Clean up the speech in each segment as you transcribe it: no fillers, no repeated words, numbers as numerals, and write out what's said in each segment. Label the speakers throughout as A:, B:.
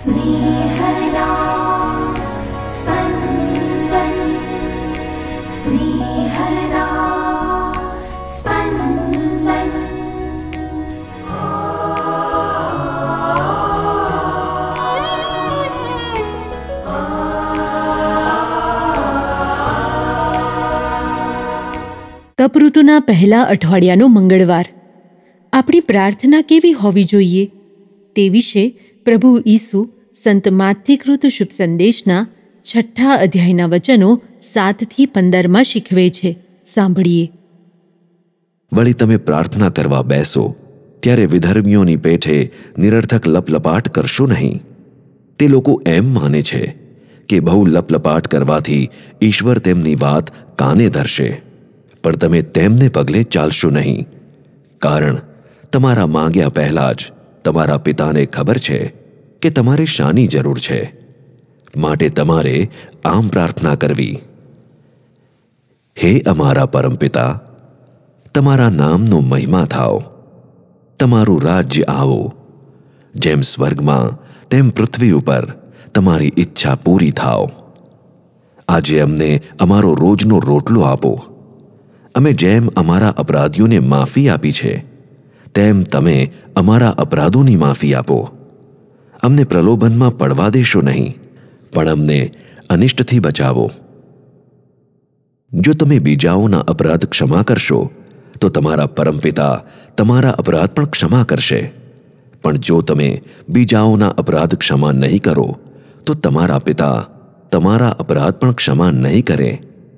A: स्नेहदा स्पन्दन स्नेहदा स्पन्दन।
B: તપઋતુના પહેલા અઠવાડિયાનો મંગળવાર. આપણી પ્રાર્થના કેવી હોવી જોઈએ તે વિશે પ્રભુ ઈસુ સંત માથ્થીકૃત શુભ સંદેશના 6 અધ્યાયના વચનો 7-15 શીખવે છે. સાંભળીએ.
C: વળી તમે પ્રાર્થના કરવા બેસો ત્યારે વિધર્મીઓની પેઠે નિરર્થક લપલપાટ કરશો નહીં. તે લોકો એમ માને છે કે બહુ લપલપાટ કરવાથી ઈશ્વર તેમની વાત કાને ધરશે, પણ તમે તેમને પગલે ચાલશો નહીં, કારણ તમારા માંગ્યા પહેલાં જ તમારા પિતાને ખબર છે કે તમારે શાની જરૂર છે. માટે તમારે આમ પ્રાર્થના કરવી: હે અમારા પરમપિતા, તમારા નામનો મહિમા થાવ, તમારું રાજ્ય આવો, જેમ સ્વર્ગમાં તેમ પૃથ્વી ઉપર તમારી ઈચ્છા પૂરી થાવ. આજે અમને અમારો રોજનો રોટલો આપો. અમે જેમ અમારા અપરાધીઓને માફી આપી છે તેમ તમે અમારા અપરાધોની માફી આપો. અમને પ્રલોભનમાં પડવા દેશો નહીં, પણ અમને અનિષ્ટથી બચાવો. જો તમે બીજાઓના અપરાધ ક્ષમા કરશો તો તમારા પરમપિતા તમારા અપરાધ પણ ક્ષમા કરશે. પણ જો તમે બીજાઓના અપરાધ ક્ષમા નહીં કરો તો તમારા પિતા તમારા અપરાધ પણ ક્ષમા નહીં કરે.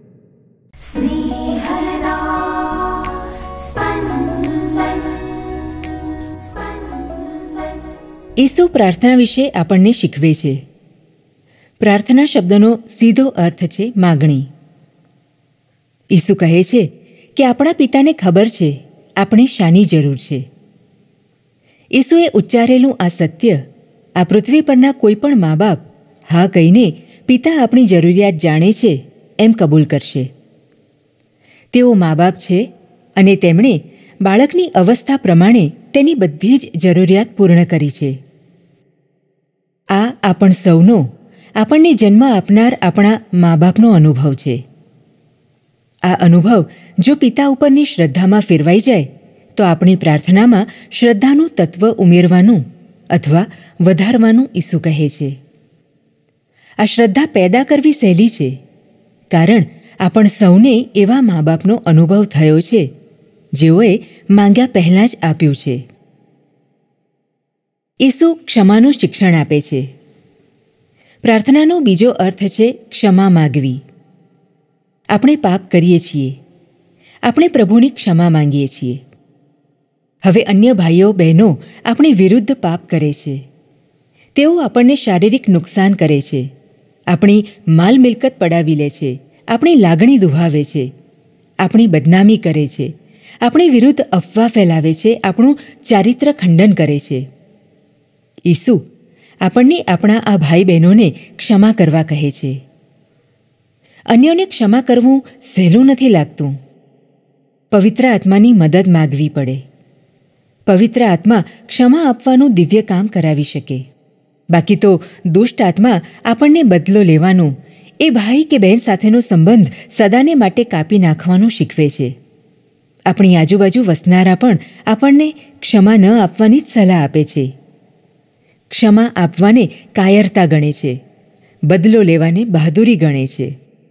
B: ઈસુ પ્રાર્થના વિશે આપણને શીખવે છે. પ્રાર્થના શબ્દનો સીધો અર્થ છે માગણી. ઈસુ કહે છે કે આપણા પિતાને ખબર છે આપણે શાની જરૂર છે. ઈસુએ ઉચ્ચારેલું આ સત્ય આ પૃથ્વી પરના કોઈ પણ મા બાપ હા કહીને પિતા આપણી જરૂરિયાત જાણે છે એમ કબૂલ કરશે. તેઓ મા બાપ છે અને તેમણે બાળકની અવસ્થા પ્રમાણે તેની બધી જ જરૂરિયાત પૂર્ણ કરી છે. આ આપણ સૌનો, આપણને જન્મ આપનાર આપણા મા બાપનો અનુભવ છે. આ અનુભવ જો પિતા ઉપરની શ્રદ્ધામાં ફેરવાઈ જાય તો આપણી પ્રાર્થનામાં શ્રદ્ધાનું તત્વ ઉમેરવાનું અથવા વધારવાનું ઈસુ કહે છે. આ શ્રદ્ધા પેદા કરવી સહેલી છે, કારણ આપણ સૌને એવા મા બાપનો અનુભવ થયો છે જેઓએ માંગ્યા પહેલાં જ આપ્યું છે. ઈસુ ક્ષમાનું શિક્ષણ આપે છે. પ્રાર્થનાનો બીજો અર્થ છે ક્ષમા માગવી. આપણે પાપ કરીએ છીએ, આપણે પ્રભુની ક્ષમા માંગીએ છીએ. હવે અન્ય ભાઈઓ બહેનો આપણી વિરુદ્ધ પાપ કરે છે. તેઓ આપણને શારીરિક નુકસાન કરે છે, આપણી માલ મિલકત પડાવી લે છે, આપણી લાગણી દુભાવે છે, આપણી બદનામી કરે છે, આપણી વિરુદ્ધ અફવા ફેલાવે છે, આપણું ચારિત્ર ખંડન કરે છે. ઈસુ આપણને આપણા આ ભાઈ બહેનોને ક્ષમા કરવા કહે છે. અન્યોને ક્ષમા કરવું સહેલું નથી લાગતું. પવિત્ર આત્માની મદદ માગવી પડે. પવિત્ર આત્મા ક્ષમા આપવાનું દિવ્ય કામ કરાવી શકે. બાકી તો દુષ્ટ આત્મા આપણને બદલો લેવાનું, એ ભાઈ કે બહેન સાથેનો સંબંધ સદાને માટે કાપી નાખવાનું શીખવે છે. આપણી આજુબાજુ વસનારા પણ આપણને ક્ષમા ન આપવાની જ સલાહ આપે છે. ક્ષમા આપવાને કાયરતા ગણે છે, બદલો લેવાને બહાદુરી ગણે છે.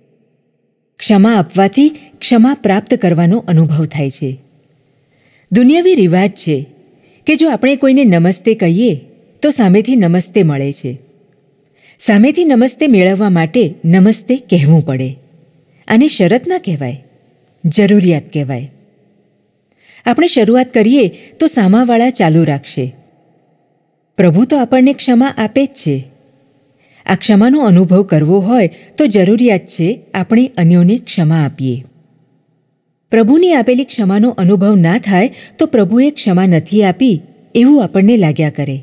B: ક્ષમા આપવાથી ક્ષમા પ્રાપ્ત કરવાનો અનુભવ થાય છે. દુનિયાવી રિવાજ છે કે જો આપણે કોઈને નમસ્તે કહીએ તો સામેથી નમસ્તે મળે છે. સામેથી નમસ્તે મેળવવા માટે નમસ્તે કહેવું પડે. આને શરત ના કહેવાય, જરૂરિયાત કહેવાય. આપણે શરૂઆત કરીએ તો સામાવાળા ચાલુ રાખશે. પ્રભુ તો આપણને ક્ષમા આપે જ છે. આ ક્ષમાનો અનુભવ કરવો હોય તો જરૂરિયાત છે આપણે અન્યોને ક્ષમા આપીએ. પ્રભુની આપેલી ક્ષમાનો અનુભવ ના થાય તો પ્રભુએ ક્ષમા નથી આપી એવું આપણને લાગ્યા કરે.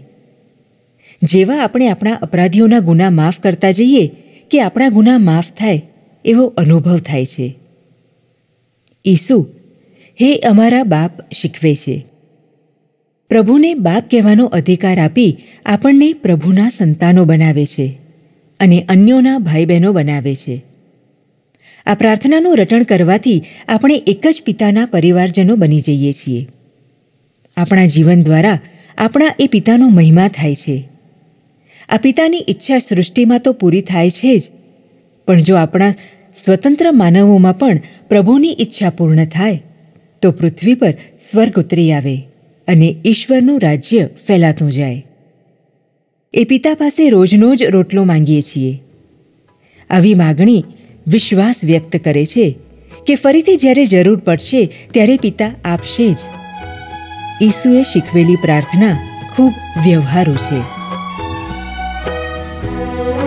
B: જેવા આપણે આપણા અપરાધીઓના ગુના માફ કરતા જઈએ કે આપણા ગુના માફ થાય એવો અનુભવ થાય છે. ઈસુ હે અમારા બાપ શીખવે છે. પ્રભુને બાપ કહેવાનો અધિકાર આપી આપણને પ્રભુના સંતાનો બનાવે છે અને અન્યોના ભાઈ બહેનો બનાવે છે. આ પ્રાર્થનાનું રટણ કરવાથી આપણે એક જ પિતાના પરિવારજનો બની જઈએ છીએ. આપણા જીવન દ્વારા આપણા એ પિતાનો મહિમા થાય છે. આ પિતાની ઈચ્છા સૃષ્ટિમાં તો પૂરી થાય છે જ, પણ જો આપણા સ્વતંત્ર માનવોમાં પણ પ્રભુની ઈચ્છા પૂર્ણ થાય તો પૃથ્વી પર સ્વર્ગ ઉતરી આવે અને ઈશ્વરનું રાજ્ય ફેલાતું જાય. એ પિતા પાસે રોજનો જ રોટલો માંગીએ છીએ. આવી માગણી વિશ્વાસ વ્યક્ત કરે છે કે ફરીથી જ્યારે જરૂર પડશે ત્યારે પિતા આપશે જ. ઈસુએ શીખવેલી પ્રાર્થના ખૂબ વ્યવહારુ છે.